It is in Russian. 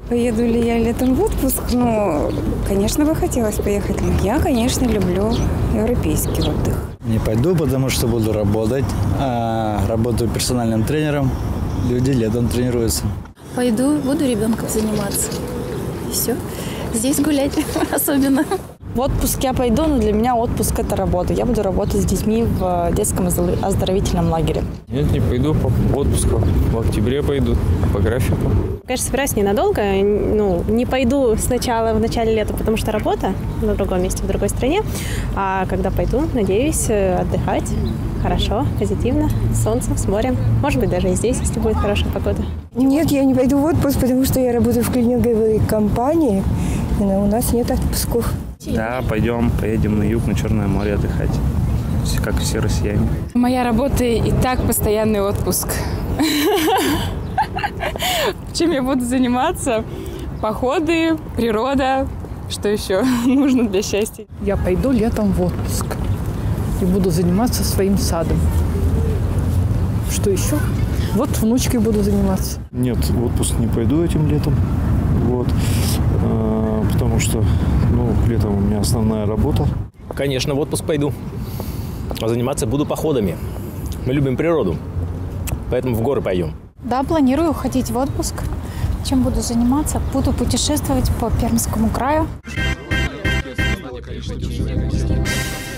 Поеду ли я летом в отпуск? Ну, конечно, бы хотелось поехать. Но я, конечно, люблю европейский отдых. Не пойду, потому что буду работать. Работаю персональным тренером. Люди летом тренируются. Пойду, буду ребенком заниматься. И все. Здесь гулять особенно. В отпуск я пойду, но для меня отпуск – это работа. Я буду работать с детьми в детском оздоровительном лагере. Нет, не пойду в отпуск. В октябре пойду по графику. Конечно, собираюсь ненадолго. Не пойду сначала в начале лета, потому что работа на другом месте, в другой стране. А когда пойду, надеюсь отдыхать хорошо, позитивно, с солнцем, с морем. Может быть, даже и здесь, если будет хорошая погода. Нет, я не пойду в отпуск, потому что я работаю в клининговой компании, и у нас нет отпусков. Да, поедем на юг, на Черное море отдыхать, как все россияне. Моя работа и так постоянный отпуск. Чем я буду заниматься? Походы, природа. Что еще нужно для счастья? Я пойду летом в отпуск и буду заниматься своим садом. Что еще? Вот внучкой буду заниматься. Нет, в отпуск не пойду этим летом. Потому что летом у меня основная работа. Конечно, в отпуск пойду. А заниматься буду походами. Мы любим природу, поэтому в горы пойдем. Да, планирую ходить в отпуск. Чем буду заниматься? Буду путешествовать по Пермскому краю.